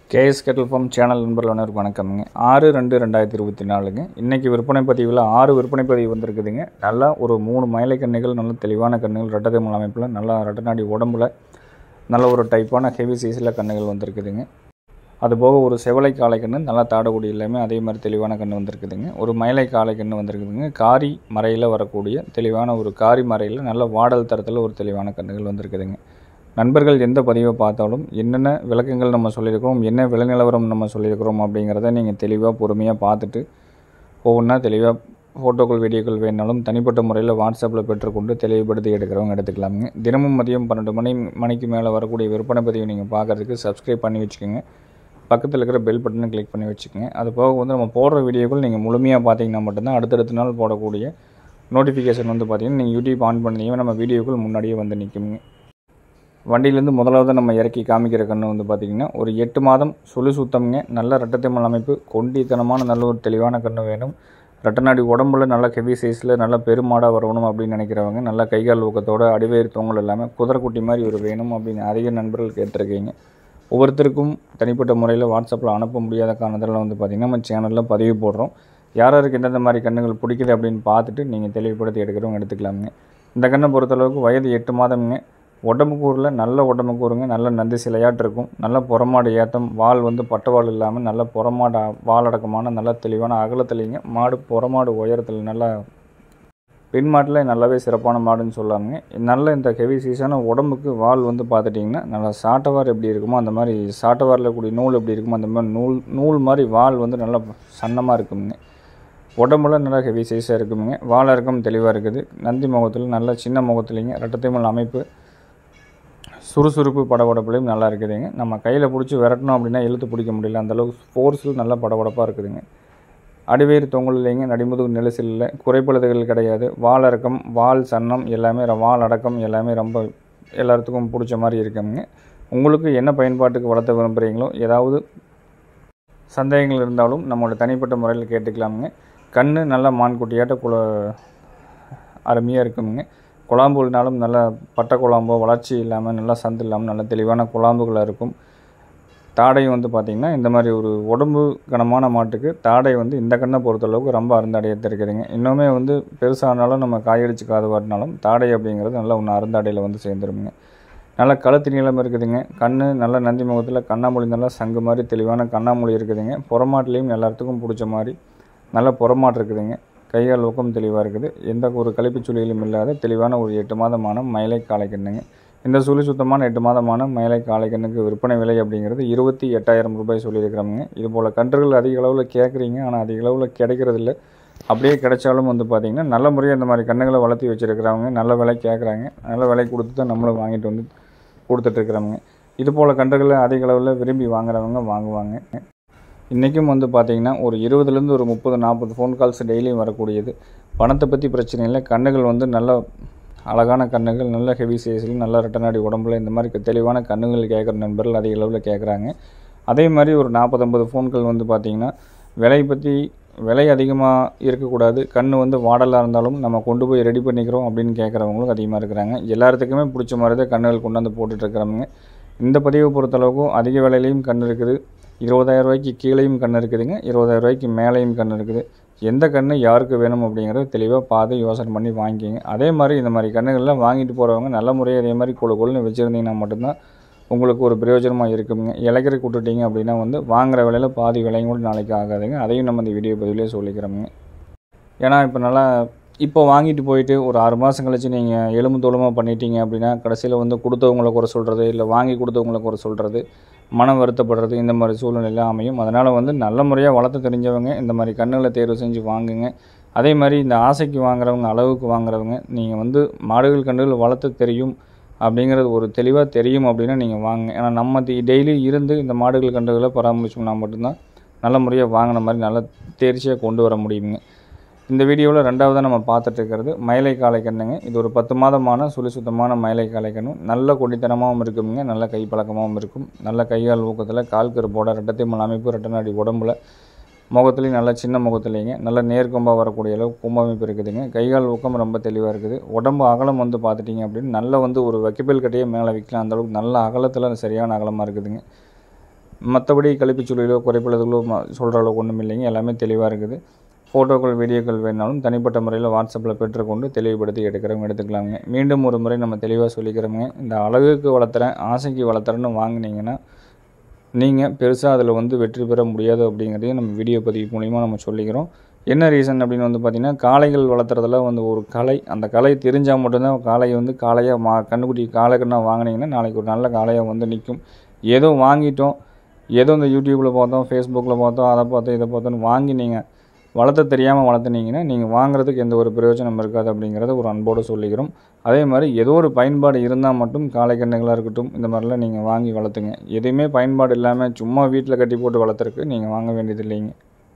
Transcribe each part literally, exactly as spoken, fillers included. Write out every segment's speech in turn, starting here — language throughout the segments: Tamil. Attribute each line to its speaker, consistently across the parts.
Speaker 1: கேஎஸ் கேட்டல் ஃபார்ம் சேனல் நண்பர்கள் அனைவருக்கும் வணக்கம்ங்க. ஆறு ரெண்டு ரெண்டாயிரத்தி இருபத்தி நாலுங்க. இன்றைக்கி விற்பனை பதிவில் ஆறு விற்பனை பதிவு வந்திருக்குதுங்க. நல்லா ஒரு மூணு மயிலை கன்றுகள், நல்ல தெளிவான கன்றுகள், ரெட்டதமிழ் அமைப்பில் நல்லா ரெட்டநாடி உடம்புல நல்ல ஒரு டைப்பான ஹெவி சைஸில் கன்றுகள் வந்திருக்குதுங்க. அதுபோக ஒரு செவலை காளை கன்று நல்லா தாடக்கூடிய எல்லாமே அதே மாதிரி தெளிவான கன்று வந்திருக்குதுங்க. ஒரு மயிலை காளை கன்று வந்திருக்குதுங்க. காரி மறையில் வரக்கூடிய தெளிவான ஒரு காரி மறையில் நல்ல வாடல் தரத்தில் ஒரு தெளிவான கன்றுகள் வந்திருக்குதுங்க. நண்பர்கள் எந்த பதிவை பார்த்தாலும் என்னென்ன விளக்கங்கள் நம்ம சொல்லியிருக்கிறோம், என்ன விலை நிலவரம் நம்ம சொல்லியிருக்கிறோம் அப்படிங்கிறத நீங்கள் தெளிவாக பொறுமையாக பார்த்துட்டு ஒவ்வொன்றா தெளிவாக ஃபோட்டோக்கள் வீடியோக்கள் வேணாலும் தனிப்பட்ட முறையில் வாட்ஸ்அப்பில் பெற்றுக்கொண்டு தெளிவுபடுத்தி எடுக்கிறவங்க எடுத்துக்கலாமுங்க. தினமும் மதியம் பன்னெண்டு மணி மணிக்கு மேலே வரக்கூடிய விற்பனை பதிவை நீங்கள் பார்க்குறதுக்கு சப்ஸ்கிரைப் பண்ணி வச்சுக்கோங்க. பக்கத்தில் இருக்கிற பெல் பட்டனை கிளிக் பண்ணி வச்சுக்கோங்க. அது போக வந்து நம்ம போடுற வீடியோக்கள் நீங்கள் முழுமையாக பார்த்தீங்கன்னா மட்டும்தான் அடுத்தடுத்த நாள் போடக்கூடிய நோட்டிஃபிகேஷன் வந்து பார்த்தீங்கன்னா நீங்கள் யூடியூப் ஆன் பண்ணீங்கன்னா நம்ம வீடியோக்கள் முன்னாடியே வந்து நிற்குங்க. வண்டியிலேருந்து முதலாவது நம்ம இறக்கி காமிக்கிற கன்று வந்து பார்த்திங்கன்னா ஒரு எட்டு மாதம் சுழி சுத்தம்ங்க. நல்ல ரெட்டத்தமிழ் அமைப்பு, கொண்டித்தனமான நல்ல ஒரு தெளிவான கன்று வேணும். ரெட்டநாடி உடம்புல நல்ல ஹெவி சைஸில் நல்ல பெருமாடாக வரணும் அப்படின்னு நினைக்கிறவங்க, நல்ல கைகால் ஊக்கத்தோட அடிவேறு தொங்கல் இல்லாமல் குதிரைக்குட்டி மாதிரி ஒரு வேணும் அப்படின்னு அதிக நண்பர்கள் கேட்டிருக்கீங்க. ஒவ்வொருத்தருக்கும் தனிப்பட்ட முறையில் வாட்ஸ்அப்பில் அனுப்ப முடியாத காரணத்தில் வந்து பார்த்திங்கன்னா நம்ம சேனலில் பதிவு போடுறோம். யார் யாருக்கு எந்தெந்த மாதிரி கன்றுகள் பிடிக்குது அப்படின்னு பார்த்துட்டு நீங்கள் தெளிவுபடுத்தி எடுக்கிறவங்க எடுத்துக்கலாமுங்க. இந்த கண்ணை பொறுத்தளவுக்கு வயது எட்டு மாதம்ங்க. உடம்புக்கூரில் நல்ல உடம்புக்கூறுங்க, நல்ல நந்தி சிலையாட்டு இருக்கும். நல்ல புறமாடு ஏத்தம், வால் வந்து பட்டவால் இல்லாமல் நல்ல புறமாடு வாலடக்கமான நல்ல தெளிவான அகலத்துலேங்க. மாடு புறமாடு உயரத்தில் நல்லா பின் மாட்டில் நல்லாவே சிறப்பான மாடுன்னு சொல்லாமுங்க. நல்ல இந்த ஹெவி சீஸான உடம்புக்கு வால் வந்து பார்த்துட்டிங்கன்னா நல்லா சாட்டவார் எப்படி இருக்குமோ அந்த மாதிரி சாட்டவாரில் கூடிய நூல் எப்படி இருக்குமோ அந்த மாதிரி நூல் நூல் மாதிரி வால் வந்து நல்லா சன்னமாக இருக்குங்க. உடம்புல நல்லா ஹெவி சைஸாக இருக்குங்க. வால் இறக்கம் தெளிவாக இருக்குது. நந்தி முகத்தில் நல்ல சின்ன முகத்துலேங்க. ரெட்டத்தமிழ் அமைப்பு, சுறுசுறுப்பு படபடப்புலையும் நல்லா இருக்குதுங்க. நம்ம கையில் பிடிச்சி விரட்டணும் அப்படின்னா இழுத்து பிடிக்க முடியல, அந்தளவுக்கு ஃபோர்ஸில் நல்லா படபடப்பாக இருக்குதுங்க. அடிவேறு தொங்கல் இல்லைங்க, நடிமுதுகு நெரிசல் இல்லை, குறைப்பழுதுகள் கிடையாது. வால் இறக்கம், வால் சன்னம் எல்லாமே, வால் அடக்கம் எல்லாமே ரொம்ப எல்லாத்துக்கும் பிடிச்ச மாதிரி இருக்குங்க. உங்களுக்கு என்ன பயன்பாட்டுக்கு வளர்த்த விரும்புகிறீங்களோ ஏதாவது சந்தேகங்கள் இருந்தாலும் நம்மளோட தனிப்பட்ட முறையில் கேட்டுக்கலாமுங்க. கண் நல்லா மான்குட்டியாட்ட குல அருமையாக இருக்குங்க. குழாம்புனாலும் நல்ல பட்டை குழாம்போ வளர்ச்சி இல்லாமல் நல்லா சந்து இல்லாமல் நல்ல தெளிவான குழாம்புகளாக இருக்கும். தாடை வந்து பார்த்திங்கன்னா இந்த மாதிரி ஒரு உடம்பு கனமான மாட்டுக்கு தாடை வந்து இந்த கண்ணை பொறுத்தளவுக்கு ரொம்ப அருந்தாடையாக இருக்குதுங்க. இன்னுமே வந்து பெருசானாலும் நம்ம காயடிச்சு காது வாட்டினாலும் தாடை அப்படிங்கிறது நல்லா ஒன்று அருந்தாடையில் வந்து சேர்ந்துருமுங்க. நல்ல கழுத்து நீளம் இருக்குதுங்க. கண் நல்ல நந்தி முகத்தில் கண்ணாமொழி நல்லா சங்கு மாதிரி தெளிவான கண்ணாமொழி இருக்குதுங்க. புறமாட்டிலையும் எல்லாத்துக்கும் பிடிச்ச மாதிரி நல்ல புறமாட்டு இருக்குதுங்க. கைகால் ஊக்கம் தெளிவாக இருக்குது. எந்த ஒரு கழிப்பு சுழியிலும் இல்லாத தெளிவான ஒரு எட்டு மாதமான மயிலை காளை கன்றுங்க. இந்த சுழி சுத்தமான எட்டு மாதமான மயிலை காளை கன்றுக்கு விற்பனை விலை அப்படிங்கிறது இருபத்தி எட்டாயிரம் ரூபாய் சொல்லியிருக்கிறோமுங்க. இது போல் கன்றுகள் அதிக அளவில் கேட்குறீங்க, ஆனால் அதிக அளவில் கிடைக்கிறதில்ல. அப்படியே கிடைச்சாலும் வந்து பார்த்திங்கன்னா நல்ல முறையாக இந்த மாதிரி கன்றுகளை வளர்த்தி வச்சுருக்கிறவங்க நல்ல விலை கேட்குறாங்க. நல்ல விலை கொடுத்து தான் நம்மளும் வாங்கிட்டு வந்து கொடுத்துட்ருக்குறோமுங்க. இது போல் கன்றுகளை அதிக அளவில் விரும்பி வாங்குறவங்க வாங்குவாங்க. இன்றைக்கும் வந்து பார்த்திங்கன்னா ஒரு இருபதுலேருந்து ஒரு முப்பது நாற்பது ஃபோன் கால்ஸ் டெய்லியும் வரக்கூடியது. பணத்தை பற்றி பிரச்சனை இல்லை. கன்றுகள் வந்து நல்ல அழகான கன்றுகள், நல்ல ஹெவி சைஸில் நல்ல ரெட்டநாடி உடம்புல இந்த மாதிரி தெளிவான கன்றுகள் கேட்குற நண்பர்கள் அதிக அளவில் கேட்குறாங்க. அதே மாதிரி ஒரு நாற்பது ஐம்பது ஃபோன்கள் வந்து பார்த்திங்கன்னா விலை பற்றி விலை அதிகமாக இருக்கக்கூடாது, கண் வந்து வாடலாக இருந்தாலும் நம்ம கொண்டு போய் ரெடி பண்ணிக்கிறோம் அப்படின்னு கேட்குறவங்களும் அதிகமாக இருக்கிறாங்க. எல்லாத்துக்குமே பிடிச்ச மாதிரி தான் கன்றுகள் கொண்டாந்து போட்டுட்ருக்குறாங்க. இந்த பதிவை பொறுத்தளவுக்கும் அதிக விலையிலையும் கண் இருக்குது, இருபதாயிரம் ரூபாய்க்கு கீழேயும் கண் இருக்குதுங்க, இருபதாயிரம் ரூபாய்க்கு மேலேயும் கண் இருக்குது. எந்த கன்று யாருக்கு வேணும் அப்படிங்கிறத தெளிவாக பார்த்து யோசனை பண்ணி வாங்கிக்கிங்க. அதே மாதிரி இந்த மாதிரி கன்றுகள்லாம் வாங்கிட்டு போகிறவங்க நல்ல முறையாக இதே மாதிரி கொழு கொழுன்னு வச்சுருந்தீங்கன்னா மட்டும்தான் உங்களுக்கு ஒரு பிரயோஜனமாக இருக்குங்க. இலக்கரை விட்டுட்டீங்க அப்படின்னா வந்து வாங்குகிற விலையில் பாதி விலையும் கூட நாளைக்கு ஆகாதுங்க. அதையும் நம்ம இந்த வீடியோ பதிவிலே சொல்லிக்கிறோமுங்க. ஏன்னா இப்போ நல்லா இப்போ வாங்கிட்டு போயிட்டு ஒரு ஆறு மாதம் கழிச்சு நீங்கள் எலும்பு தோலுமாக பண்ணிட்டீங்க அப்படின்னா கடைசியில் வந்து கொடுத்தவங்களை குறை சொல்கிறது, இல்லை வாங்கி கொடுத்தவங்களை குறை சொல்கிறது, மனம் வருத்தப்படுறது, இந்த மாதிரி சூழ்நிலையெல்லாம் அமையும். அதனால் வந்து நல்ல முறையாக வளர்த்து தெரிஞ்சவங்க இந்த மாதிரி கன்றுகளை தேர்வு செஞ்சு வாங்குங்க. அதே மாதிரி இந்த ஆசைக்கு வாங்குறவங்க, அளவுக்கு வாங்குறவங்க, நீங்கள் வந்து மாடுகள் கன்றுகள் வளர்த்து தெரியும் அப்படிங்கிறது ஒரு தெளிவாக தெரியும் அப்படின்னா நீங்கள் வாங்குங்க. ஏன்னா நம்ம டெய்லி இருந்து இந்த மாடுகள் கன்றுகளை பராமரிச்சோம்னா மட்டும்தான் நல்ல முறையாக வாங்கின மாதிரி நல்ல தேர்ச்சியாக கொண்டு வர முடியுங்க. இந்த வீடியோவில் ரெண்டாவதாக நம்ம பார்த்துட்டு இருக்கிறது மயிலை காளை கன்றுங்க. இது ஒரு பத்து மாதமான சுழி சுத்தமான மயிலை காளை கன்று. நல்ல கொடித்தனமாகவும் இருக்குங்க, நல்ல கை பழக்கமாகவும் இருக்கும். நல்ல கைகால் ஊக்கத்தில் கால் கருப்போட ரெட்டத்தமிழ் அமைப்பு, ரெட்டநாடி உடம்புல முகத்துலேயும் நல்ல சின்ன முகத்துலேங்க நல்ல நேர்கொம்பாக வரக்கூடிய அளவு கும்பமைப்பு இருக்குதுங்க. கைகால் ஊக்கம் ரொம்ப தெளிவாக இருக்குது. உடம்பு அகலம் வந்து பார்த்துட்டிங்க அப்படின்னு நல்ல வந்து ஒரு வைக்கபேல் கட்டையே மேலே வைக்கலாம், அந்தளவுக்கு நல்ல அகலத்தில் சரியான அகலமாக இருக்குதுங்க. மற்றபடி கழிப்புச்சுழிலோ குறைப்பளர்களோ சொல்கிற அளவுக்கு ஒன்றும் இல்லைங்க. எல்லாமே தெளிவாக இருக்குது. ஃபோட்டோக்கள் வீடியோக்கள் வேணாலும் தனிப்பட்ட முறையில் வாட்ஸ்அப்பில் பெற்றுக்கொண்டு தெளிவுபடுத்தி எடுக்கிறவங்க எடுத்துக்கலாமுங்க. மீண்டும் ஒரு முறை நம்ம தெளிவாக சொல்லிக்கிறோமுங்க. இந்த அழகுக்கு வளர்த்துறேன் ஆசைக்கு வளர்த்துறேன்னு வாங்கினீங்கன்னா நீங்கள் பெருசாக அதில் வந்து வெற்றி பெற முடியாது அப்படிங்கிறதையும் நம்ம வீடியோ பதிவு மூலிமா நம்ம சொல்லிக்கிறோம். என்ன ரீசன் அப்படின்னு வந்து பார்த்திங்கன்னா, காளைகள் வளர்த்துறதுல வந்து ஒரு கலை, அந்த கலை தெரிஞ்சால் மட்டும்தான் காளையை வந்து காளையாக மா கண்ணுக்குட்டி காளைக்குன்னா வாங்கினீங்கன்னா நாளைக்கு ஒரு நல்ல காளையாக வந்து நிற்கும். ஏதோ வாங்கிட்டோம், ஏதோ இந்த யூடியூப்பில் பார்த்தோம், ஃபேஸ்புக்கில் பார்த்தோம், அதை பார்த்தோம் இதை பார்த்தோன்னு வாங்கி நீங்கள் வளர்த்த தெரியாமல் வளர்த்துனீங்கன்னா நீங்கள் வாங்குறதுக்கு எந்த ஒரு பிரயோஜனம் இருக்காது அப்படிங்கிறத ஒரு அன்போடு சொல்லிக்கிறோம். அதே மாதிரி ஏதோ ஒரு பயன்பாடு இருந்தால் மட்டும் காளை கன்றுகளாக இருக்கட்டும் இந்த மாதிரிலாம் நீங்கள் வாங்கி வளர்த்துங்க. எதுவுமே பயன்பாடு இல்லாமல் சும்மா வீட்டில் கட்டி போட்டு வளர்த்துறதுக்கு நீங்கள் வாங்க வேண்டியது இல்லைங்க.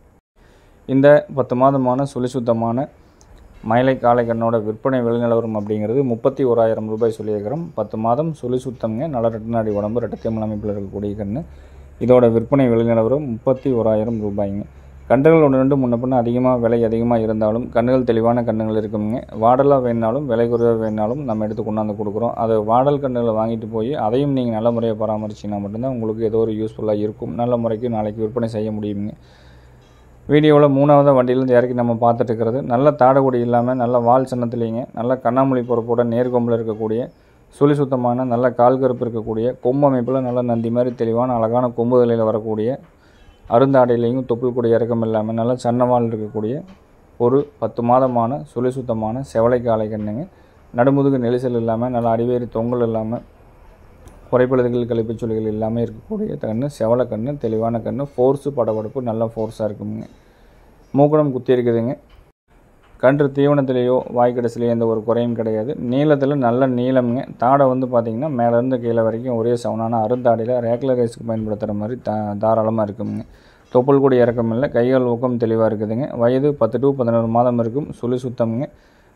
Speaker 1: இந்த பத்து மாதமான சுழி சுத்தமான மயிலை காளை கண்ணோட விற்பனை விலை நிலவரம் அப்படிங்கிறது முப்பத்தி ஓராயிரம் ரூபாய் சொல்லியிருக்கிறோம். பத்து மாதம் சுழி சுத்தங்க, நல்ல ரெட்டநாடி உடம்பு, ரெட்டத்தேமல் அமைப்பில் இருக்கக்கூடிய கன்று. இதோட விற்பனை விலை நிலவரம் முப்பத்தி ஓராயிரம் ரூபாய்ங்க. கன்றுகள் ஒன்று ரெண்டு முன்ன பின்ன அதிகமாக விலை அதிகமாக இருந்தாலும் கன்றுகள் தெளிவான கன்றுகள் இருக்குங்க. வாடலாக வேணாலும் விலை குறைவாக வேணாலும் நம்ம எடுத்து கொண்டாந்து கொடுக்குறோம். அது வாடல் கன்றுகளை வாங்கிட்டு போய் அதையும் நீங்கள் நல்ல முறையாக பராமரிச்சிங்கன்னா மட்டும்தான் உங்களுக்கு ஏதோ ஒரு யூஸ்ஃபுல்லாக இருக்கும். நல்ல முறைக்கு நாளைக்கு விற்பனை செய்ய முடியுங்க. வீடியோவில் மூணாவது வண்டியிலேருந்து இறக்கி நம்ம பார்த்துட்டு இருக்கிறது நல்ல தாடகுடி இல்லாமல் நல்ல வால் சின்னத்துலேங்க, நல்ல கண்ணாமொழி பொறுப்போட நேர்கொம்பில் இருக்கக்கூடிய சுழி சுத்தமான நல்ல கால் கருப்பு இருக்கக்கூடிய கொம்பு அமைப்பில் நல்ல நந்தி மாதிரி தெளிவான அழகான கொம்பு தலையில் வரக்கூடிய அருந்தாடையிலையும் தொப்புள் கூட இறக்கம் இல்லாமல் நல்ல சன்னவால் இருக்கக்கூடிய ஒரு பத்து மாதமான சுழி சுத்தமான செவலை காளை கண்ணுங்க. நடுமுதுகு நெரிசல் இல்லாமல் நல்ல அடிவேறு தொங்கல் இல்லாமல் குறைப்பழுதுகள் கழிப்பு சுழிகள் இல்லாமல் இருக்கக்கூடிய கன்று செவலை கன்று, தெளிவான கன்று, ஃபோர்ஸு படபடப்பு நல்ல ஃபோர்ஸாக இருக்குங்க. மூக்கடம் குத்தி இருக்குதுங்க. கன்று தீவனத்திலேயோ வாய்க்கடைசிலேயோ எந்த ஒரு குறையும் கிடையாது. நீளத்தில் நல்ல நீளம்ங்க. தாடை வந்து பார்த்திங்கன்னா மேலேருந்து கீழே வரைக்கும் ஒரே சவுனான அருந்தாடையில் ரேக்லர் ரைஸுக்கு பயன்படுத்துகிற மாதிரி தா தாராளமாக இருக்குங்க. தொப்புள் கூட இறக்கம் இல்லை, கைகள் ஊக்கம் தெளிவாக இருக்குதுங்க. வயது பத்து டு பதினோரு மாதம் இருக்கும். சுழி சுத்தம்ங்க.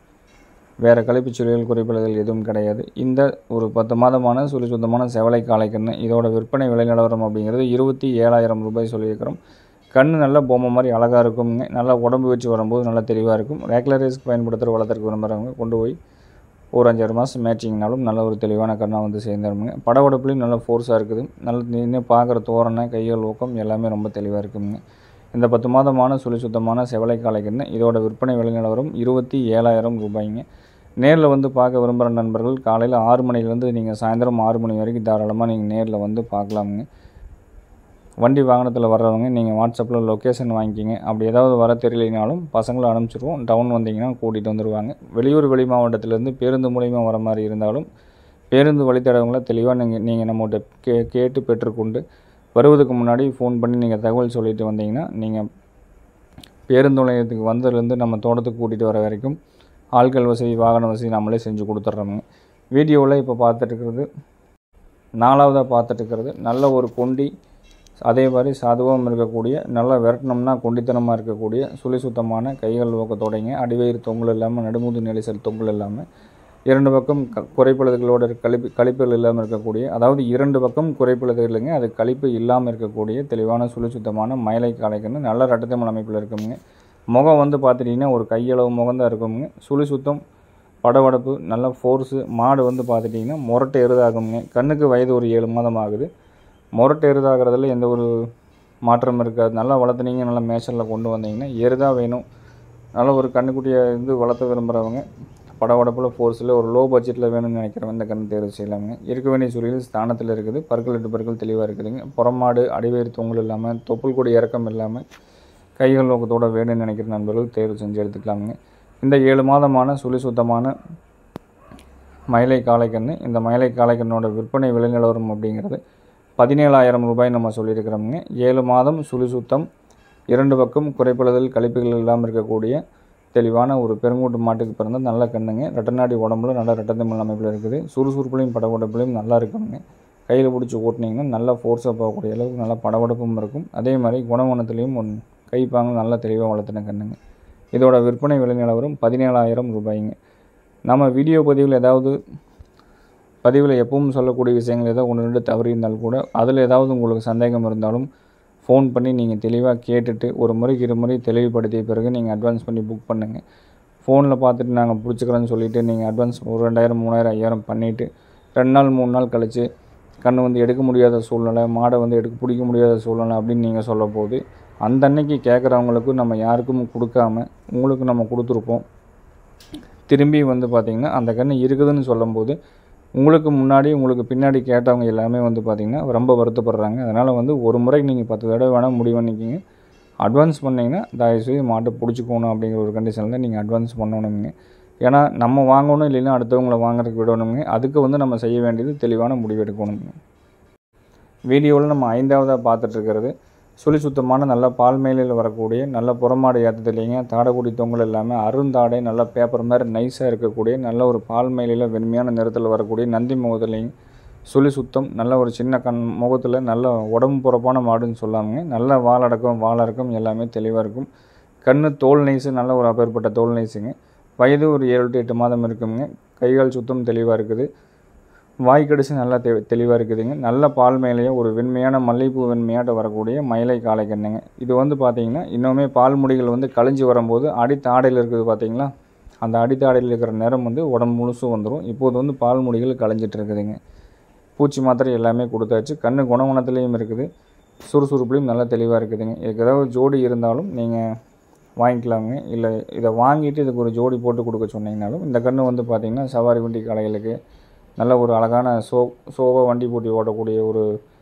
Speaker 1: வேறு கழிப்பு சுழிகள் குறைப்பழுதுகள் எதுவும் கிடையாது. இந்த ஒரு பத்து மாதமான சுழி சுத்தமான செவலை காளை கன்று இதோட விற்பனை விலை நிலவரம் அப்படிங்கிறது இருபத்தி ஏழாயிரம் ரூபாய் சொல்லியிருக்கிறோம். கண் நல்லா பொம்மை மாதிரி அழகாக இருக்குங்க. நல்லா உடம்பு வச்சு வரும்போது நல்லா தெளிவாக இருக்கும். ரேக்லரைஸ்க்கு பயன்படுத்துகிற வளர்த்துறதுக்கு விரும்புகிறவங்க கொண்டு போய் ஒரு அஞ்சாறு மாதம் மேட்சிங்னாலும் நல்ல ஒரு தெளிவான கண்ணாக வந்து சேர்ந்துருங்க. படவடப்புலையும் நல்ல ஃபோர்ஸாக இருக்குது. நல்ல நின்று பார்க்குற தோரணை, கைகள் ஊக்கம் எல்லாமே ரொம்ப தெளிவாக இருக்குங்க. இந்த பத்து மாதமான சுழி சுத்தமான செவலை காளை கன்று இதோட விற்பனை விலை நிலவரம் இருபத்தி ஏழாயிரம் ரூபாய்ங்க. நேரில் வந்து பார்க்க விரும்புகிற நண்பர்கள் காலையில் ஆறு மணிலேருந்து நீங்கள் சாயந்தரம் ஆறு மணி வரைக்கும் தாராளமாக நீங்கள் நேரில் வந்து பார்க்கலாமுங்க. வண்டி வாகனத்தில் வர்றவங்க நீங்கள் வாட்ஸ்அப்பில் லொக்கேஷன் வாங்கிக்கிங்க. அப்படி ஏதாவது வர தெரியலைனாலும் பசங்களை அனுப்பிச்சிடுவோம். டவுன் வந்தீங்கன்னா கூட்டிகிட்டு வந்துடுவாங்க. வெளியூர் வெளி மாவட்டத்திலேருந்து பேருந்து மூலிமா வர மாதிரி இருந்தாலும் பேருந்து வழித்தடவங்களை தெளிவாக நீங்கள் நீங்கள் நம்மகிட்ட கே கேட்டு பெற்றுக்கொண்டு வருவதுக்கு முன்னாடி ஃபோன் பண்ணி நீங்கள் தகவல் சொல்லிட்டு வந்தீங்கன்னா நீங்கள் பேருந்து நிலையத்துக்கு வந்ததுலேருந்து நம்ம தோட்டத்துக்கு கூட்டிகிட்டு வர வரைக்கும் ஆட்கள் வசதி வாகன வசதி நம்மளே செஞ்சு கொடுத்துட்றோங்க. வீடியோவில் இப்போ பார்த்துட்டு இருக்கிறது நாலாவதாக பார்த்துட்டு இருக்கிறது நல்ல ஒரு கொண்டி, அதே மாதிரி சாதுவாகவும் இருக்கக்கூடிய நல்ல விரட்டணும்னா கொண்டித்தனமாக இருக்கக்கூடிய சுழி சுத்தமான கைகள் ஊக்கத்தோடைங்க. அடிவயிறு தொங்கல் இல்லாமல் நடுமுது நெரிசல் தொங்கல் இல்லாமல் இரண்டு பக்கம் க குறைப்பழுதுகளோட கழிப்பு கழிப்புகள் இல்லாமல் இருக்கக்கூடிய, அதாவது இரண்டு பக்கம் குறைப்பழுதுகள் இல்லைங்க, அது கழிப்பு இல்லாமல் இருக்கக்கூடிய தெளிவான சுழி சுத்தமான மயிலை காளை கன்று நல்ல ரெட்டத்தேமல் அமைப்பில் இருக்குங்க. முகம் வந்து பார்த்துட்டிங்கன்னா ஒரு கையளவு முகம் தான் இருக்குங்க. சுழி சுத்தம் படவடப்பு நல்ல ஃபோர்ஸு. மாடு வந்து பார்த்துட்டிங்கன்னா முரட்டை எருதாகுங்க. கண்ணுக்கு வயது ஒரு ஏழு மாதம் ஆகுது. முரட்டு எருதாகிறதுல எந்த ஒரு மாற்றம் இருக்காது. நல்லா வளர்த்துனீங்க, நல்லா மேய்ச்சலில் கொண்டு வந்தீங்கன்னா எருதாக வேணும். நல்ல ஒரு கண்ணுக்குட்டியை வந்து வளர்த்த விரும்புகிறவங்க படவடப்பில் ஃபோர்ஸில் ஒரு லோ பட்ஜெட்டில் வேணும்னு நினைக்கிறவங்க இந்த கன்று தேர்வு செய்யலாமுங்க. இருக்க வேண்டிய சூழலில் ஸ்தானத்தில் இருக்குது. பற்கள் எட்டு பற்கள் தெளிவாக இருக்குதுங்க. புறமாடு அடிவேறு தொங்கல் இல்லாமல் தொப்புள் கூட இறக்கம் இல்லாமல் கைகள் நோக்கத்தோடு வேணும்னு நினைக்கிற நண்பர்கள் தேர்வு செஞ்சு எடுத்துக்கலாமுங்க. இந்த ஏழு மாதமான சுழி சுத்தமான மயிலை காளை கன்று இந்த மயிலை காளை கண்ணோட விற்பனை விலை நிலவரம் அப்படிங்கிறது பதினேழாயிரம் ரூபாய் நம்ம சொல்லியிருக்கிறோமுங்க. ஏழு மாதம் சுழி சுத்தம், இரண்டு பக்கம் குறைப்பழுதல் கழிப்புகள் இல்லாமல் இருக்கக்கூடிய தெளிவான ஒரு பெருங்கூட்டு மாட்டுக்கு பிறந்த நல்ல கண்ணுங்க. ரெட்டநாடி உடம்புல நல்ல ரெட்டத்தேமல் அமைப்பில் இருக்குது. சுறுசுறுப்புலையும் படவடப்புலையும் நல்லா இருக்குங்க. கையில் பிடிச்சி ஓட்டினீங்கன்னா நல்லா ஃபோர்ஸாக போகக்கூடிய அளவுக்கு நல்லா படவடப்பும் இருக்கும். அதே மாதிரி குணவனத்துலேயும் ஒன் கைப்பாங்க நல்லா தெளிவாக வளர்த்துன கண்ணுங்க. இதோட விற்பனை விலை நிலவரம் பதினேழாயிரம் ரூபாய்ங்க. நம்ம வீடியோ பதிவில் ஏதாவது பதிவில் எப்பவும் சொல்லக்கூடிய விஷயங்கள் ஏதோ ஒன்று ரெண்டு தவறி இருந்தால் கூட அதில் ஏதாவது உங்களுக்கு சந்தேகம் இருந்தாலும் ஃபோன் பண்ணி நீங்கள் தெளிவாக கேட்டுட்டு ஒரு முறைக்கு இரு முறை தெளிவுபடுத்திய பிறகு நீங்கள் அட்வான்ஸ் பண்ணி புக் பண்ணுங்கள். ஃபோனில் பார்த்துட்டு நாங்கள் பிடிச்சிக்கிறோன்னு சொல்லிவிட்டு நீங்கள் அட்வான்ஸ் ஒரு ரெண்டாயிரம் மூணாயிரம் ஐயாயிரம் பண்ணிவிட்டு ரெண்டு நாள் மூணு நாள் கழித்து கன்று வந்து எடுக்க முடியாத சூழ்நிலை, மாடை வந்து எடுக்க பிடிக்க முடியாத சூழ்நிலை அப்படின்னு நீங்கள் சொல்ல போது அந்த அன்னைக்கு கேட்குறவங்களுக்கு நம்ம யாருக்கும் கொடுக்காம உங்களுக்கு நம்ம கொடுத்துருப்போம். திரும்பி வந்து பார்த்திங்கன்னா அந்த கன்று இருக்குதுன்னு சொல்லும்போது உங்களுக்கு முன்னாடி உங்களுக்கு பின்னாடி கேட்டவங்க எல்லாமே வந்து பார்த்திங்கன்னா ரொம்ப வருத்தப்படுறாங்க. அதனால் வந்து ஒரு முறைக்கு நீங்கள் பத்து தடவை வேணால் முடிவு பண்ணிக்கிங்க. அட்வான்ஸ் பண்ணிங்கன்னா தயவுசெய்து மாட்டை பிடிச்சிக்கணும் அப்படிங்கிற ஒரு கண்டிஷனில் தான் நீங்கள் அட்வான்ஸ் பண்ணணுங்க. ஏன்னா நம்ம வாங்கணும் இல்லைன்னா அடுத்தவங்களை வாங்குறதுக்கு விடணுங்க. அதுக்கு வந்து நம்ம செய்ய வேண்டியது தெளிவான முடிவு எடுக்கணுங்க. வீடியோவில் நம்ம ஐந்தாவதாக பார்த்துட்ருக்கிறது சுழி சுத்தமான நல்ல பால் மேலையில் வரக்கூடிய நல்ல புறமாடு ஏற்றத்துலேங்க தாடைக்குடி தொங்கல் இல்லாமல் அருந்தாடை நல்ல பேப்பர் மாதிரி நைஸாக இருக்கக்கூடிய நல்ல ஒரு பால் மேலையில் வெண்மையான நிறத்தில் வரக்கூடிய நந்தி முகத்துலேங்க சுழி சுத்தம் நல்ல ஒரு சின்ன கண் முகத்தில் நல்ல உடம்பு புறப்பான மாடுன்னு சொல்லாமுங்க. நல்ல வாலடக்கம் வாழடக்கம் எல்லாமே தெளிவாக இருக்கும். கண் தோல் நைஸு நல்ல ஒரு அப்பேற்பட்ட தோல் நைஸுங்க. வயது ஒரு ஏழு டு எட்டு மாதம் இருக்குங்க. கைகால் சுத்தம் தெளிவாக இருக்குது. வாய்க்கடிச்சு நல்லா தெ தெளிவாக இருக்குதுங்க. நல்ல பால் மேலேயே ஒரு வெண்மையான மல்லிகைப்பூ வெண்மையாட்ட வரக்கூடிய மயிலை காளை கண்ணுங்க. இது வந்து பார்த்திங்கன்னா இன்னுமே பால் முடிகள் வந்து கழிஞ்சு வரும்போது அடித்தாடையில் இருக்குது பார்த்திங்களா, அந்த அடித்தாடையில் இருக்கிற நிறம் வந்து உடம்பு முழுசும் வந்துடும். இப்போது வந்து பால் முடிகள் கழிஞ்சிட்டு இருக்குதுங்க. பூச்சி மாத்திரை எல்லாமே கொடுத்தாச்சு. கண்ணு குணகுணத்துலேயும் இருக்குது, சுறுசுறுப்புலையும் நல்லா தெளிவாக இருக்குதுங்க. இதுக்கு ஏதாவது ஜோடி இருந்தாலும் நீங்கள் வாங்கிக்கலாங்க. இல்லை இதை வாங்கிட்டு இதுக்கு ஒரு ஜோடி போட்டு கொடுக்க சொன்னீங்கனாலும் இந்த கன்று வந்து பார்த்திங்கன்னா சவாரி வண்டி காளைகளுக்கு நல்ல ஒரு அழகான சோ சோவா வண்டி போட்டி ஓடக்கூடிய ஒரு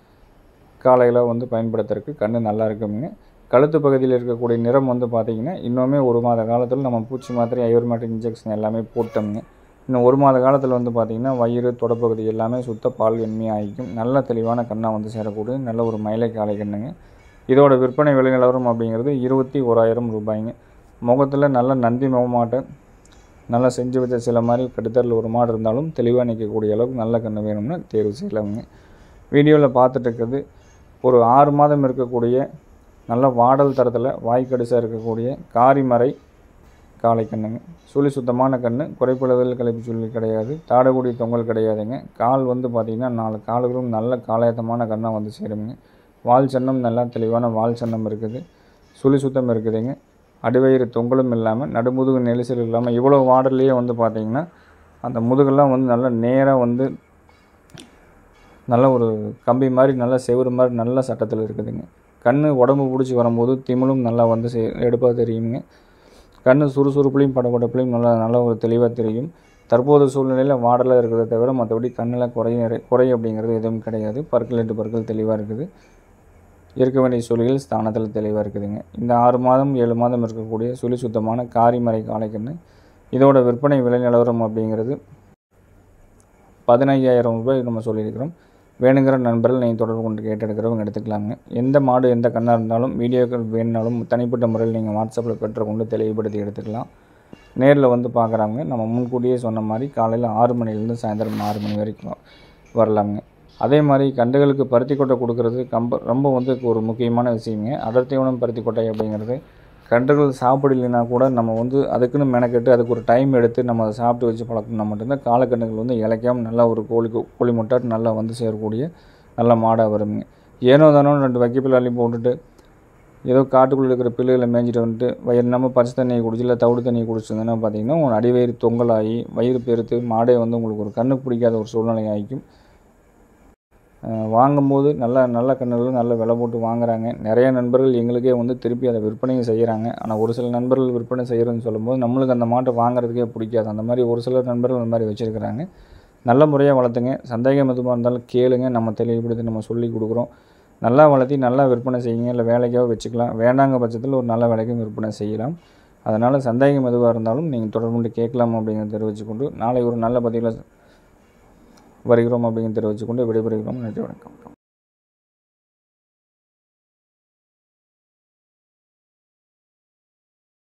Speaker 1: காளைகளை வந்து பயன்படுத்துறதுக்கு கன்று நல்லா இருக்குங்க. கழுத்து பகுதியில் இருக்கக்கூடிய நிறம் வந்து பார்த்திங்கன்னா இன்னுமே ஒரு மாத காலத்தில் நம்ம பூச்சி மாத்திரை ஐவர்மேட்டிக் இன்ஜெக்ஷன் எல்லாமே போட்டோம்ங்க. இன்னும் ஒரு மாத காலத்தில் வந்து பார்த்திங்கன்னா வயிறு தொடப்பகுதி எல்லாமே சுத்த பால் வெண்மையாக ஆகிக்கும். நல்ல தெளிவான கண்ணாக வந்து சேரக்கூடிய நல்ல ஒரு மயிலை காளை கண்ணுங்க. இதோட விற்பனை விலை நிலவரம் அப்படிங்கிறது இருபத்தி ஓராயிரம் ரூபாய்ங்க. முகத்தில் நல்ல நந்தி முகமாட்டை நல்லா செஞ்சு வச்ச சில மாதிரி கட்டுத்தரில் ஒரு மாடு இருந்தாலும் தெளிவாக நிற்கக்கூடிய அளவுக்கு நல்ல கன்று வேணும்னா தேர்வு செய்யலாமுங்க. வீடியோவில் பார்த்துட்டு இருக்கிறது ஒரு ஆறு மாதம் இருக்கக்கூடிய நல்ல வாடல் தரத்தில் வாய்க்கடிசாக இருக்கக்கூடிய காரிமறை காளை கண்ணுங்க. சுழி சுத்தமான கன்று, குறைப்பழுதல் கழிப்பு சுழி கிடையாது, தாடக்கூடிய தொங்கல் கிடையாதுங்க. கால் வந்து பார்த்திங்கன்னா நாலு கால்களும் நல்ல காலையத்தமான கண்ணாக வந்து சேருங்க. வால் சன்னம் நல்லா தெளிவான வால் சன்னம் இருக்குது, சுழி சுத்தம் இருக்குதுங்க. அடிவயிறு தொங்கலும் இல்லாமல் நடுமுதுகு நெரிசல் இல்லாமல் இவ்வளோ வாடர்லேயே வந்து பார்த்திங்கன்னா அந்த முதுகெல்லாம் வந்து நல்லா நேராக வந்து நல்ல ஒரு கம்பி மாதிரி நல்ல செவுறு மாதிரி நல்ல சட்டத்தில் இருக்குதுங்க. கண் உடம்பு பிடிச்சி வரும்போது திமிழும் நல்லா வந்து செ எடுப்பாக தெரியுங்க. கண் சுறுசுறுப்புலையும் படப்படப்புலையும் நல்லா நல்ல ஒரு தெளிவாக தெரியும். தற்போது சூழ்நிலையில் வாடலாக இருக்கிறத தவிர மற்றபடி கண்ணில் குறைய குறை அப்படிங்கிறது எதுவும் கிடையாது. பற்கள் எட்டு பற்கள் தெளிவாக இருக்குது. இருக்க வேண்டிய சூழலில் ஸ்தானத்தில் தெளிவாக இருக்குதுங்க. இந்த ஆறு மாதம் ஏழு மாதம் இருக்கக்கூடிய சுழி சுத்தமான காரிமறை காளைக்கன்று இதோட விற்பனை விலை நிலவரம் அப்படிங்கிறது பதினையாயிரம் ரூபாய் நம்ம சொல்லியிருக்கிறோம். வேணுங்கிற நண்பர்கள் நீங்கள் தொடர்பு கொண்டு கேட்டு எடுக்கிறவங்க எடுத்துக்கலாங்க. எந்த மாடு எந்த கண்ணாக இருந்தாலும் வீடியோக்கள் வேணுனாலும் தனிப்பட்ட முறையில் நீங்கள் வாட்ஸ்அப்பில் பெற்றுக்கொண்டு தெளிவுபடுத்தி எடுத்துக்கலாம். நேரில் வந்து பார்க்குறாங்க. நம்ம முன்கூட்டியே சொன்ன மாதிரி காலையில் ஆறு மணிலேருந்து சாயந்தரம் ஆறு மணி வரைக்கும் வரலாங்க. அதே மாதிரி கன்றுகளுக்கு பருத்தி கொட்டை கொடுக்கறது கம்ப ரொம்ப வந்து ஒரு முக்கியமான விஷயங்க. அடர்த்தியான பருத்தி கொட்டை அப்படிங்கிறது கன்றுகள் சாப்பிடலைன்னா கூட நம்ம வந்து அதுக்குன்னு மெனக்கெட்டு அதுக்கு ஒரு டைம் எடுத்து நம்ம அதை சாப்பிட்டு வச்சு பழக்கணும்னா மட்டும்தான் காலக்கன்றுகள் வந்து இலைக்காமல் நல்லா ஒரு கோழி கோழி முட்டாட்டு நல்லா வந்து சேரக்கூடிய நல்ல மாடாக வருங்க. ஏனோ தானோ ரெண்டு வைக்கப்பில் அள்ளி போட்டுட்டு ஏதோ காட்டுக்குள்ளே இருக்கிற பிள்ளைகளை மேய்ஞ்சிட்டு வந்துட்டு வயிறு நம்ம பச்சை தண்ணியை குடிச்சு இல்லை தவிடு தண்ணியை குடிச்சிருந்தோன்னா பார்த்திங்கன்னா உங்கள் அடிவயிறு தொங்கலாகி வயிறு பெருத்து மாடே வந்து உங்களுக்கு ஒரு கண்ணுக்கு பிடிக்காத ஒரு சூழ்நிலை ஆகிக்கும். வாங்கும்போது நல்ல நல்ல கன்றுகள் நல்ல விலை போட்டு வாங்குறாங்க. நிறைய நண்பர்கள் எங்களுக்கே வந்து திருப்பி அதை விற்பனையும் செய்கிறாங்க. ஆனால் ஒரு சில நண்பர்கள் விற்பனை செய்கிறேன்னு சொல்லும்போது நம்மளுக்கு அந்த மாட்டை வாங்குறதுக்கே பிடிக்காது. அந்த மாதிரி ஒரு சில நண்பர்கள் அந்த மாதிரி வச்சுருக்கிறாங்க. நல்ல முறையாக வளர்த்துங்க. சந்தேகம் எதுவாக இருந்தாலும் கேளுங்க, நம்ம தெளிவுபடுத்தி நம்ம சொல்லி கொடுக்குறோம். நல்லா வளர்த்தி நல்லா விற்பனை செய்யுங்க. இல்லை வேலைக்காக வச்சுக்கலாம். வேண்டாங்க பட்சத்தில் ஒரு நல்ல விலைக்கும் விற்பனை செய்யலாம். அதனால் சந்தேகம் எதுவாக இருந்தாலும் நீங்கள் தொடர்பு கொண்டு கேட்கலாம் அப்படிங்கிறத தெரிவித்துக்கொண்டு நாளை ஒரு நல்ல பதிவில் வருகிறோம் அப்படிங்கிறத தெரிவித்துக்கொண்டு விடைபெறுகிறோம். நன்றி, வணக்கம்.